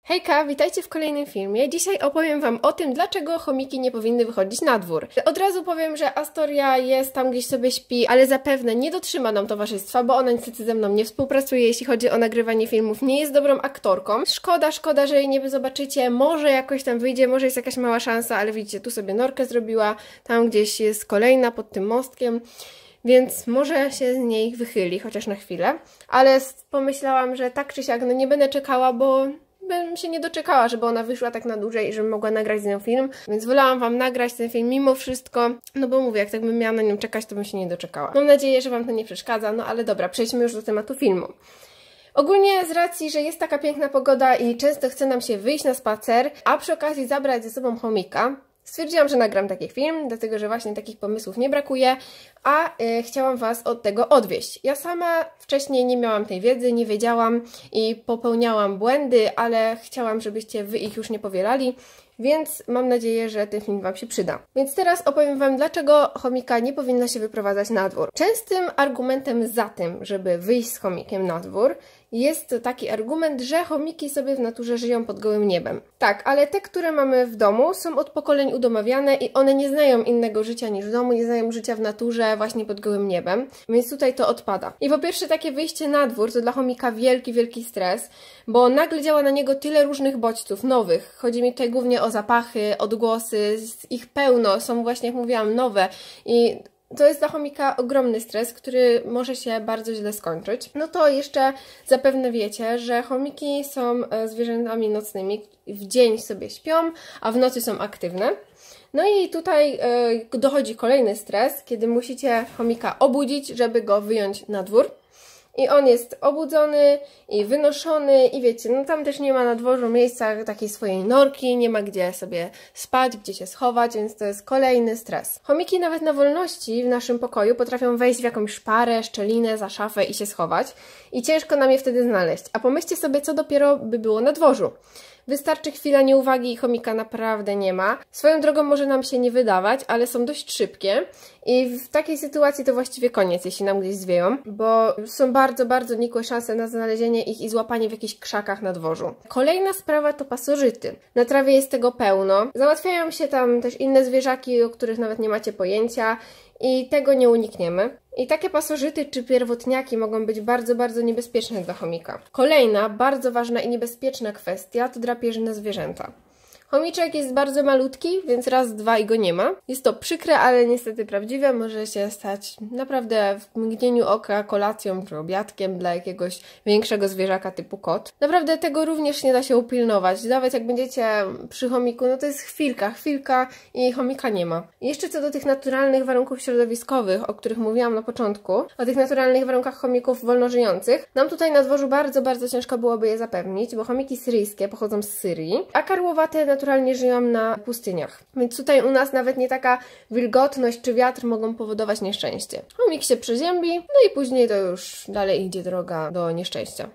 Hejka, witajcie w kolejnym filmie. Dzisiaj opowiem Wam o tym, dlaczego chomiki nie powinny wychodzić na dwór. Od razu powiem, że Astoria jest tam gdzieś sobie śpi, ale zapewne nie dotrzyma nam towarzystwa, bo ona niestety ze mną nie współpracuje, jeśli chodzi o nagrywanie filmów. Nie jest dobrą aktorką. Szkoda, że jej nie zobaczycie. Może jakoś tam wyjdzie, może jest jakaś mała szansa, ale widzicie, tu sobie norkę zrobiła, tam gdzieś jest kolejna pod tym mostkiem. Więc może się z niej wychyli, chociaż na chwilę. Ale pomyślałam, że tak czy siak, no nie będę czekała, bo bym się nie doczekała, żeby ona wyszła tak na dłużej i żebym mogła nagrać z nią film, więc wolałam Wam nagrać ten film mimo wszystko, no bo mówię, jak tak bym miała na nią czekać, to bym się nie doczekała. Mam nadzieję, że Wam to nie przeszkadza, no ale dobra, przejdźmy już do tematu filmu. Ogólnie z racji, że jest taka piękna pogoda i często chce nam się wyjść na spacer, a przy okazji zabrać ze sobą chomika, stwierdziłam, że nagram taki film, dlatego że właśnie takich pomysłów nie brakuje, a chciałam Was od tego odwieść. Ja sama wcześniej nie miałam tej wiedzy, nie wiedziałam i popełniałam błędy, ale chciałam, żebyście Wy ich już nie powielali, więc mam nadzieję, że ten film Wam się przyda. Więc teraz opowiem Wam, dlaczego chomika nie powinno się wyprowadzać na dwór. Częstym argumentem za tym, żeby wyjść z chomikiem na dwór, jest to taki argument, że chomiki sobie w naturze żyją pod gołym niebem. Tak, ale te, które mamy w domu, są od pokoleń udomowiane i one nie znają innego życia niż w domu, nie znają życia w naturze właśnie pod gołym niebem, więc tutaj to odpada. I po pierwsze takie wyjście na dwór to dla chomika wielki stres, bo nagle działa na niego tyle różnych bodźców, nowych. Chodzi mi tutaj głównie o zapachy, odgłosy, ich pełno, są właśnie, jak mówiłam, nowe i to jest dla chomika ogromny stres, który może się bardzo źle skończyć. No to jeszcze zapewne wiecie, że chomiki są zwierzętami nocnymi. W dzień sobie śpią, a w nocy są aktywne. No i tutaj dochodzi kolejny stres, kiedy musicie chomika obudzić, żeby go wyjąć na dwór. I on jest obudzony i wynoszony i wiecie, no tam też nie ma na dworzu miejsca takiej swojej norki, nie ma gdzie sobie spać, gdzie się schować, więc to jest kolejny stres. Chomiki nawet na wolności w naszym pokoju potrafią wejść w jakąś szparę, szczelinę, za szafę i się schować i ciężko nam je wtedy znaleźć. A pomyślcie sobie, co dopiero by było na dworzu. Wystarczy chwila nieuwagi i chomika naprawdę nie ma. Swoją drogą może nam się nie wydawać, ale są dość szybkie i w takiej sytuacji to właściwie koniec, jeśli nam gdzieś zwieją, bo są bardzo nikłe szanse na znalezienie ich i złapanie w jakichś krzakach na dworzu. Kolejna sprawa to pasożyty. Na trawie jest tego pełno. Załatwiają się tam też inne zwierzaki, o których nawet nie macie pojęcia i tego nie unikniemy. I takie pasożyty czy pierwotniaki mogą być bardzo niebezpieczne dla chomika. Kolejna, bardzo ważna i niebezpieczna kwestia to drapieżne zwierzęta. Chomiczek jest bardzo malutki, więc raz, dwa i go nie ma. Jest to przykre, ale niestety prawdziwe. Może się stać naprawdę w mgnieniu oka kolacją czy obiadkiem dla jakiegoś większego zwierzaka typu kot. Naprawdę tego również nie da się upilnować. Nawet jak będziecie przy chomiku, no to jest chwilka i chomika nie ma. I jeszcze co do tych naturalnych warunków środowiskowych, o których mówiłam na początku, o tych naturalnych warunkach chomików wolnożyjących, nam tutaj na dworzu bardzo ciężko byłoby je zapewnić, bo chomiki syryjskie pochodzą z Syrii, a karłowate naturalnie żyją na pustyniach. Więc tutaj u nas nawet nie taka wilgotność czy wiatr mogą powodować nieszczęście. Chomik się przeziębi, no i później to już dalej idzie droga do nieszczęścia.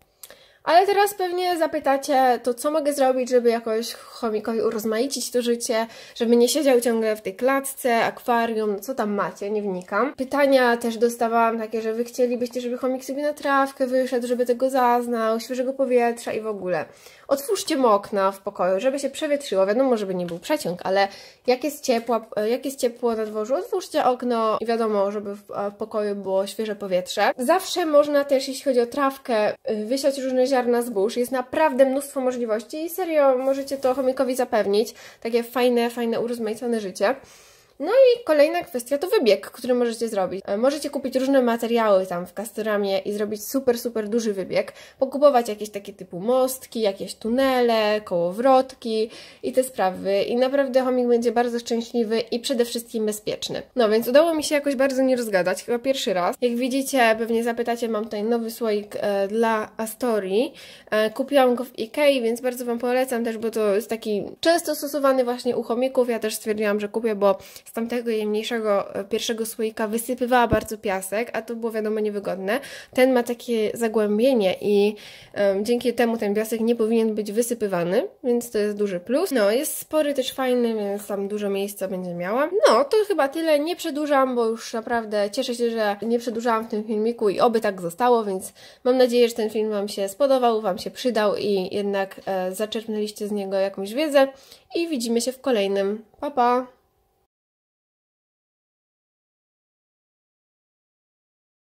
Ale teraz pewnie zapytacie, to co mogę zrobić, żeby jakoś chomikowi urozmaicić to życie, żeby nie siedział ciągle w tej klatce, akwarium, no co tam macie, nie wnikam. Pytania też dostawałam takie, że wy chcielibyście, żeby chomik sobie na trawkę wyszedł, żeby tego zaznał, świeżego powietrza i w ogóle. Otwórzcie mu okna w pokoju, żeby się przewietrzyło. Wiadomo, żeby nie był przeciąg, ale jak jest ciepło na dworzu, otwórzcie okno i wiadomo, żeby w pokoju było świeże powietrze. Zawsze można też, jeśli chodzi o trawkę, wysiać różne ziarna zbóż. Jest naprawdę mnóstwo możliwości i serio możecie to chomikowi zapewnić. Takie fajne, urozmaicone życie. No i kolejna kwestia to wybieg, który możecie zrobić. Możecie kupić różne materiały tam w Castoramie i zrobić super duży wybieg. Pokupować jakieś takie typu mostki, jakieś tunele, kołowrotki i te sprawy. I naprawdę chomik będzie bardzo szczęśliwy i przede wszystkim bezpieczny. No więc udało mi się jakoś bardzo nie rozgadać, chyba pierwszy raz. Jak widzicie, pewnie zapytacie, mam tutaj nowy słoik dla Astorii. Kupiłam go w Ikei, więc bardzo Wam polecam też, bo to jest taki często stosowany właśnie u chomików. Ja też stwierdziłam, że kupię, bo z tamtego jej mniejszego pierwszego słoika wysypywała bardzo piasek, a to było wiadomo niewygodne. Ten ma takie zagłębienie i dzięki temu ten piasek nie powinien być wysypywany, więc to jest duży plus. No, jest spory, też fajny, więc tam dużo miejsca będzie miała. No, to chyba tyle. Nie przedłużam, bo już naprawdę cieszę się, że nie przedłużałam w tym filmiku i oby tak zostało, więc mam nadzieję, że ten film Wam się spodobał, Wam się przydał i jednak zaczerpnęliście z niego jakąś wiedzę i widzimy się w kolejnym. Pa, pa!